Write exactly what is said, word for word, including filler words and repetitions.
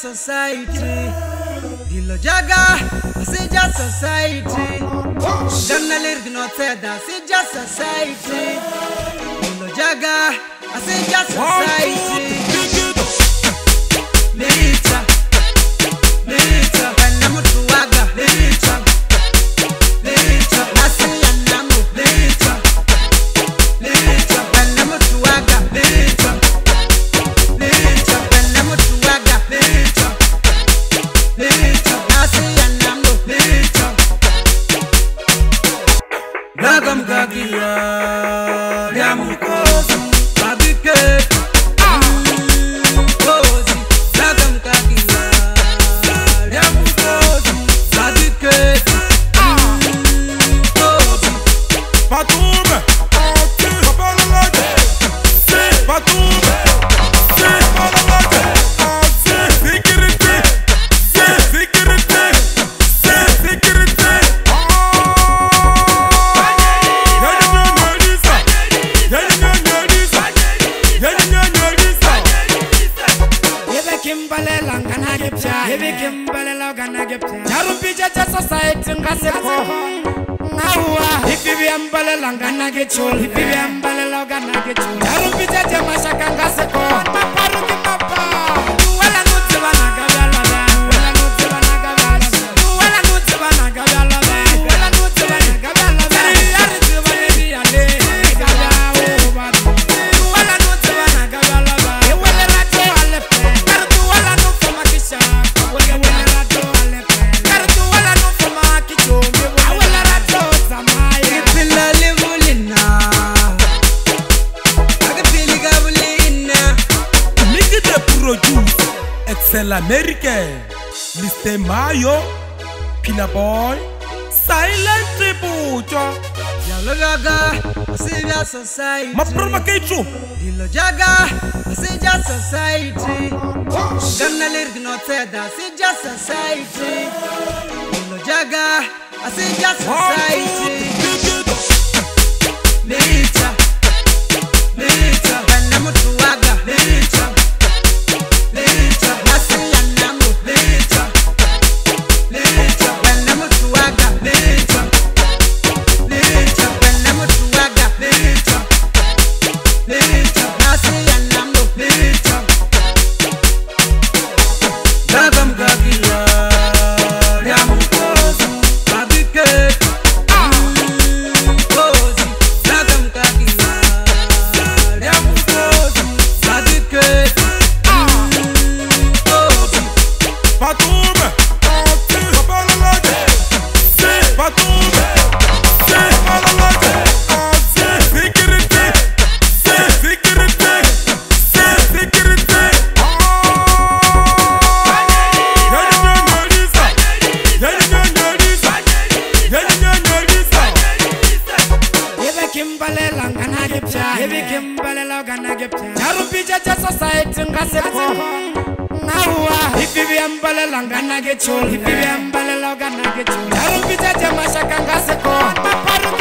society. Dilo jaga, Asija society. Ganna lirgno teda, Asija society. Dilo jaga, Asija society. Lita, lita, ganna mutuaga, lita, lita, nasiya namu, lita, lita, ganna mutuaga, lita, lita, ganna mutuaga, lita, lita, nasiya namu, lita. Nagam gagiya, yamu kosi, abike. Heavy Kimberley Logana Gipta. Jarumpi society Ngaseko. Nawa. If you be Ambale Langana get you, if you be Ambale Logana get you. Jarumpi Mashaka Ngaseko. Paparuki Papa. Well, I know Tivana Gavala. Well, I know Tivana Gavala. Well, I know Tivana Gavala. Well, I know Tivana Gavala. Very hard to be a day. Well, I know Tivana Gavala. Well, I know Alepe. Well, I know from Makisha. Excel American, Mister Mayo, Pina Boy, Silent Tribute. Yalo jaga, Asija society. Ma prova che tu. Dilo jaga, Asija society. Ganna lirgno teda, Asija society. Dilo jaga, Asija society. Lita, lita, ganna mutuaga, lita. Heavy Kimberley Logana Gipta. Jarumpi society Ngaseko. Nawa. If you be Ambale Langana get you, if you be Ambale Logana get you. Jarumpi Mashaka Ngaseko.